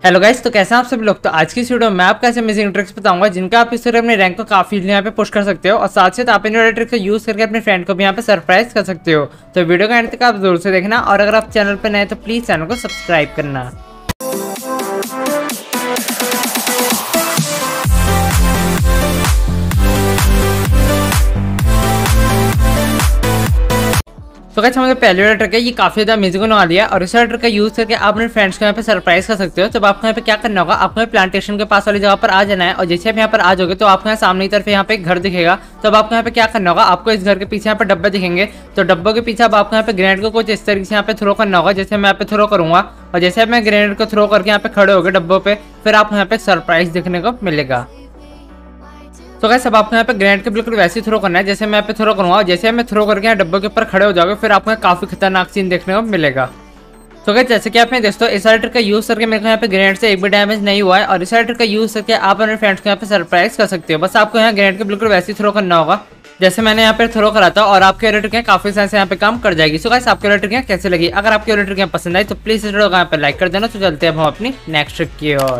Hello guys, तो कैसे हैं आप सभी लोग। तो आज की इस वीडियो में मैं आपको ऐसे अमेजिंग ट्रिक्स बताऊंगा जिनका आप इस अपने रैंक को काफी यहाँ पे पुश कर सकते हो और साथ साथ आप इन ट्रिक्स का यूज करके अपने फ्रेंड को भी यहाँ पे सरप्राइज कर सकते हो। तो वीडियो का एंड तक आप जरूर से देखना और अगर आप चैनल पर नए तो प्लीज चैनल को सब्सक्राइब करना। तो गाइस हमारा पहले वाला ट्रिक है, ये काफी ज्यादा अमेजिंग होने वाली है और इस ट्रिक का यूज करके आप अपने फ्रेंड्स को यहाँ पे सरप्राइज कर सकते हो। तो आपको यहाँ पे क्या करना होगा, आपको प्लांटेशन के पास वाली जगह पर आ जाना है और जैसे आप यहाँ पर आ जाओगे तो आपको यहाँ सामने की तरफ यहाँ पे एक घर दिखेगा। तो अब आपको यहाँ पे क्या करना होगा, आपको इस घर के पीछे यहाँ पे डब्बे दिखेंगे। तो डब्बों के पीछे अब आपको यहाँ पे ग्रेनेड को कुछ इस तरीके से यहाँ पे थ्रो करना होगा जैसे मैं यहाँ पे थ्रो करूंगा और जैसे मैं ग्रेनेड को थ्रो करके यहाँ पे खड़े हो गए डब्बों पे, फिर आपको यहाँ पे सरप्राइज देखने को मिलेगा। तो गाइस अब आपको यहाँ पे ग्रेनेड के बिल्कुल वैसे ही थ्रो करना है जैसे मैं यहाँ पे थ्रो करूंगा और जैसे मैं थ्रो करके यहाँ डब्बों के ऊपर खड़े हो जाओगे फिर आपको काफी खतरनाक सीन देखने को मिलेगा। तो गाइस जैसे कि आपने दोस्तों इस ट्रिक का यूज करके मेरे को यहाँ पे ग्रेनेड से एक भी डैमेज नहीं हुआ है और इस ट्रिक का यूज करके आप अपने फ्रेंड्स को यहाँ पे सरप्राइज कर सकते हो। बस आपको यहाँ ग्रेनेड के बिल्कुल वैसे ही थ्रो करना होगा जैसे मैंने यहाँ पे थ्रो करा था और आपके ट्रिक काफी सारे से यहाँ पे काम कर जाएगी। सो गाइस आपके ट्रिक कैसे लगी, अगर आपके ट्रिक पसंद आई तो प्लीज इस वीडियो को यहाँ पे लाइक कर देना। तो चलते हैं हम अपनी नेक्स्ट ट्रिक की ओर।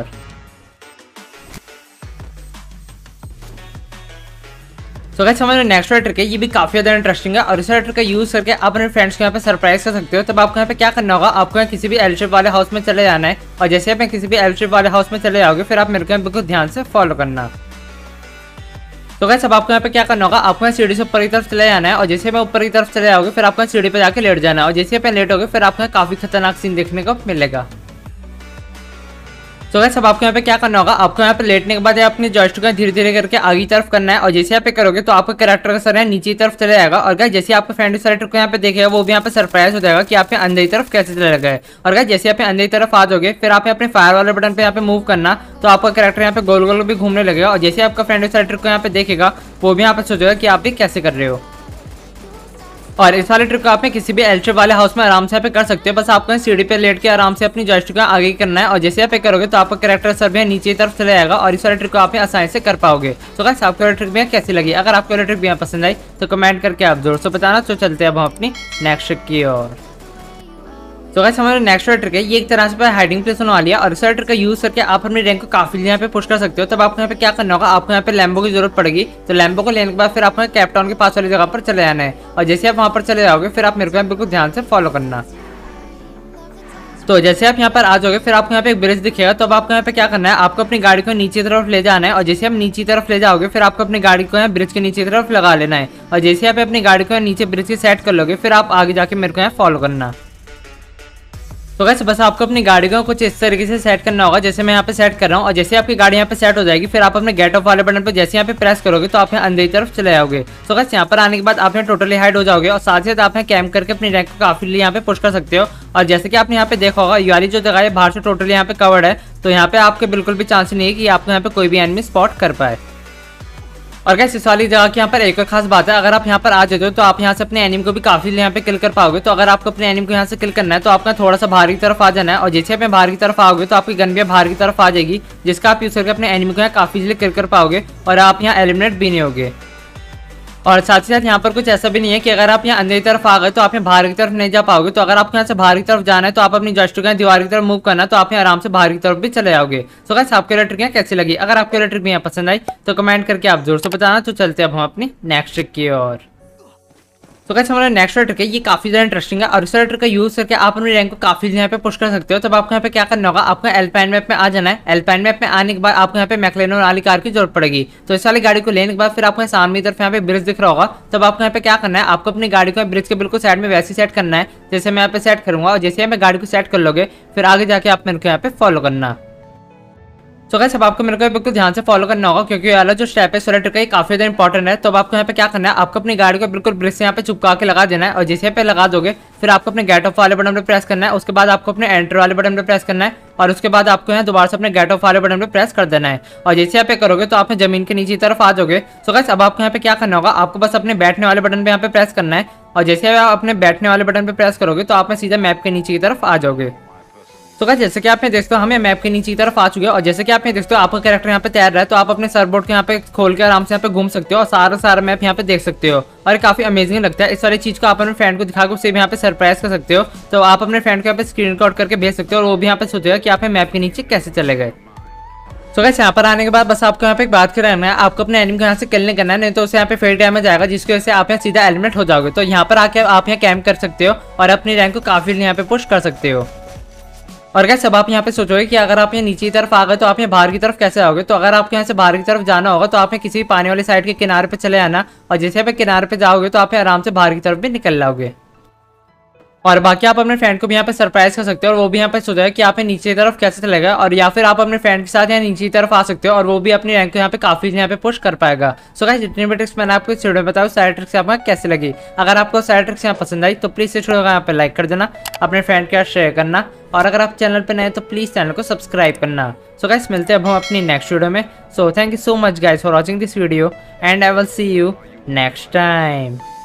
तो गाइस हमारा नेक्स्ट ट्रिक है, ये भी काफी ज्यादा इंटरेस्टिंग है और इस ट्रिक का यूज करके आप अपने फ्रेंड्स को यहाँ पे सरप्राइज कर सकते हो। तब आपको यहाँ पे क्या करना होगा, आपको यहाँ किसी भी एल शेप वाले हाउस में चले जाना है और जैसे आप किसी भी एल शेप वाले हाउस में चले जाओगे फिर आप मेरे को यहाँ बिल्कुल ध्यान से फॉलो करना। तो गाइस अब आपको यहाँ पे क्या करना होगा, आपको यहाँ सीढ़ी से ऊपर की तरफ चले जाना है और जैसे मैं ऊपर की तरफ चले जाओगे फिर आपको सीढ़ी पे जाके लेट जाना है और जैसे आप लेट होगे फिर आपको काफी खतरनाक सीन देखने को मिलेगा। तो गाइस अब आपको यहाँ पे क्या करना होगा, आपको यहाँ पे लेटने के बाद अपनी जॉयस्टिक को धीरे धीरे करके आगे की तरफ करना है और जैसे यहाँ पे करोगे तो आपका कैरेक्टर का सर है नीचे की तरफ चले जाएगा और गाइस जैसे आपके फ्रेंड इस कैरेक्टर को यहाँ पे देखेगा वो भी यहाँ पे सरप्राइज हो जाएगा कि आप यहाँ अंदर की तरफ कैसे चले गए। और गाइस जैसे आप अंदर की तरफ आ जाओगे फिर आप अपने फायर वाले बटन पे यहाँ पे मूव करना तो आपका कैरेक्टर यहाँ पे गोल गोल भी घूमने लगेगा और जैसे आपका फ्रेंड इस कैरेक्टर को यहाँ पे देखेगा वो भी यहाँ पे सोचेगा कि आप भी कैसे कर रहे हो। और इस वाले ट्रिक को आप किसी भी एल शेप वाले हाउस में आराम से कर सकते हो। बस आपको सीढ़ी पे लेट के आराम से अपनी जॉयस्टिक को आगे करना है और जैसे आप करोगे तो आपका कैरेक्टर सर भी नीचे की तरफ चले जाएगा और इस वाले ट्रिक को आप आसानी से कर पाओगे। तो गाइस आपको वाली ट्रिक भी कैसी लगी, अगर आपको वाली ट्रिक भी पसंद आई तो कमेंट करके आप जरूर से बताना। तो चलते हैं अब हम अपनी नेक्स्ट ट्रिक की ओर। तो गाइस हमारा नेक्स्ट ट्रिक है, ये एक तरह से हाइडिंग प्लेस होने वाली है और इस ट्रिक का यूज करके आप अपने रैंक को काफी यहाँ पे पुश कर सकते हो। तब आपको यहाँ पे क्या करना होगा, आपको यहाँ पे लैम्बो की जरूरत पड़ेगी। तो लैम्बो को लेने के बाद फिर आपको कैपटाउन के पास वाली जगह पर चले जाना है और जैसे आप वहां पर चले जाओगे फिर आप मेरे को बिल्कुल ध्यान से फॉलो करना। तो जैसे आप यहाँ पर आ जाओगे फिर आपको यहाँ पे एक ब्रिज दिखेगा। तो अब आपको यहाँ पे क्या करना है, आपको अपनी गाड़ी को नीचे की तरफ ले जाना है और जैसे आप नीचे की तरफ ले जाओगे फिर आपको अपनी गाड़ी को यहाँ ब्रिज के नीचे की तरफ लगा लेना है और जैसे आप अपनी गाड़ी को नीचे ब्रिज के सेट कर लोगे फिर आप आगे जाके मेरे को यहाँ फॉलो करना। तो गाइस बस आपको अपनी गाड़ी को कुछ इस तरीके से सेट करना होगा जैसे मैं यहाँ पे सेट कर रहा हूँ और जैसे आपकी गाड़ी यहाँ पे सेट हो जाएगी फिर आप अपने गेट ऑफ वाले बटन पर जैसे यहाँ पे प्रेस करोगे तो आप यहाँ अंदर की तरफ चले जाओगे। तो गाइस यहाँ पर आने के बाद आप यहाँ टोटली हाइड हो जाओगे और साथ ही साथ आप यहाँ कैंप करके अपनी रैंक को काफी यहाँ पे पुश कर सकते हो। और जैसे कि आपने यहाँ पे देखा होगा ये वाली जो जगह है बाहर से टोटली यहाँ पे कवर्ड है तो यहाँ पे आपके बिल्कुल भी चांस नहीं है कि आपको यहाँ पे कोई भी एनिमी स्पॉट कर पाए। और गाइस इस वाली जगह की यहाँ पर एक और खास बात है, अगर आप यहाँ पर आ जाते हो तो आप यहाँ से अपने एनिमी को भी काफी यहाँ पे किल कर पाओगे। तो अगर आपको अपने एनिमी को यहाँ से किल करना है तो आपका थोड़ा सा बाहर की तरफ आ जाना है और जैसे आप बाहर की तरफ आओगे तो आपकी गन भी बाहर की तरफ आ जाएगी जिसका आप यूज करके अपने एनिमी को यहाँ काफी इजीली किल कर पाओगे और आप यहाँ एलिमिनेट भी नहीं होगे। और साथ ही साथ यहाँ पर कुछ ऐसा भी नहीं है कि अगर आप यहाँ अंदर की तरफ आ गए तो आप यहाँ बाहर की तरफ नहीं जा पाओगे। तो अगर आपको यहाँ से बाहर की तरफ जाना है तो आप अपनी जॉयस्टिक को दीवार की तरफ मूव करना तो आप यहाँ आराम से बाहर की तरफ भी चले जाओगे। तो गाइस आपके ट्रिक कैसी लगी, अगर आपके ट्रिक भी यहाँ पसंद आई तो कमेंट करके आप जरूर से बताना। तो चलते हैं अब हम अपनी नेक्स्ट ट्रिक की ओर। तो गाइस हमारा नेक्स्ट ट्रिक है, ये काफी ज्यादा इंटरेस्टिंग है और इस ट्रिक का यूज करके आप अपनी रैंक को काफी यहाँ पे पुश कर सकते हो। तब आपको यहाँ पे क्या करना होगा, आपको एल्पाइन मैप में आ जाना है। एल्पाइन मैप में आने के बाद आपको यहाँ पे मैक्लेन वाली कार की जरूरत पड़ेगी। तो इस वाली गाड़ी को लेने के बाद फिर आपको सामने की तरफ यहाँ पे ब्रिज दिख रहा होगा। तब आपको यहाँ पे क्या करना है, आपको अपनी गाड़ी को ब्रिज के बिल्कुल साइड में वैसे सेट करना है जैसे मैं यहाँ पे सेट करूंगा और जैसे मैं गाड़ी को सेट कर लोगे फिर आगे जाके आप मेरे को यहाँ पे फॉलो करना। तो गाइस अब आपको मेरे को बिल्कुल ध्यान से फॉलो करना होगा क्योंकि वाला जो स्टेप है सोलर ट्रिक है काफी ज्यादा इंपॉर्टेंट है। तो अब आपको यहाँ पे क्या करना है, आपको अपनी गाड़ी को बिल्कुल ब्रिज से यहाँ पे चिपका के लगा देना है और जैसे पे लगा दोगे फिर आपको अपने गेट ऑफ वाले बटन पे प्रेस करना है। उसके बाद आपको अपने एंटर वाले बटन पे प्रेस करना है और उसके बाद आपको यहाँ दोबारा से अपने गेट ऑफ वाले बटन पे प्रेस कर देना है और जैसे यहाँ पे करोगे तो आप जमीन के नीचे की तरफ आ जाओगे। तो गाइस अब आपको यहाँ पे क्या करना होगा, आपको बस अपने बैठने वाले बटन पे यहाँ पे प्रेस करना है और जैसे आप अपने बैठने वाले बटन पे प्रेस करोगे तो आप सीधा मैप के नीचे की तरफ आ जाओगे। तो गाइस जैसे कि आप यहाँ देखते हो हमें मैप के नीचे की तरफ आ चुके हैं और जैसे कि आप यहाँ देखते हो आपका कैरेक्टर यहाँ पे तैयार रहा है, तो आप अपने सर्वबोर्ड को यहाँ पे खोल के आराम से यहाँ पे घूम सकते हो और सारा मैप यहाँ पे देख सकते हो और ये काफी अमेजिंग लगता है। इस वाली चीज को आप अपने फ्रेंड को दिखाकर उसे भी यहाँ पे सरप्राइज कर सकते हो। तो आप अपने फ्रेंड को यहाँ पे स्क्रीन रिकॉर्ड करके भेज सकते हो और वो भी यहाँ पे सोचेगा कि आप मैप के नीचे कैसे चले गए। तो गाइस यहाँ पर आने के बाद बस आपको यहाँ पे एक बात करना है, आपको अपने एनिमी को यहाँ से किल नहीं करना है, नहीं तो उसे यहाँ पे फेल डैमेज आएगा जिसकी वजह से आप यहाँ सीधा एलिमिनेट हो जाओगे। तो यहाँ पर आके आप यहाँ कैंप कर सकते हो और अपनी रैंक को काफी यहाँ पे पुश कर सकते हो। और गाइस अब आप यहाँ पे सोचोगे कि अगर आप यहाँ नीचे की तरफ आ गए तो आप यहाँ बाहर की तरफ कैसे आओगे। तो अगर आपको यहाँ से बाहर की तरफ जाना होगा तो आप यहाँ किसी भी पानी वाली साइड के किनारे पे चले आना और जैसे आप किनारे पे जाओगे तो आप यहाँ आराम से बाहर की तरफ भी निकल जाओगे। और बाकी आप अपने फ्रेंड को भी यहाँ पे सरप्राइज कर सकते हो और वो भी यहाँ पे सोचेगा कि आप नीचे की तरफ कैसे चलेगा, और या फिर आप अपने फ्रेंड के साथ यहाँ नीचे की तरफ आ सकते हो और वो भी अपनी रैंक को यहाँ पे काफी यहाँ पे पुश कर पाएगा। सो गाइस जितनी भी ट्रिक्स मैंने आपको इस वीडियो में बताया सारी ट्रिक्स आपको कैसे लगी। अगर आपको सारी ट्रिक्स यहाँ पसंद आई तो प्लीज इस वीडियो को यहाँ पे लाइक कर देना, अपने फ्रेंड के साथ शेयर करना और अगर आप चैनल पर नए तो प्लीज चैनल को सब्सक्राइब करना। सो गाइस मिलते हैं अब हम अपनी नेक्स्ट वीडियो में। So thank you so much guys for watching this video and I will see you next time.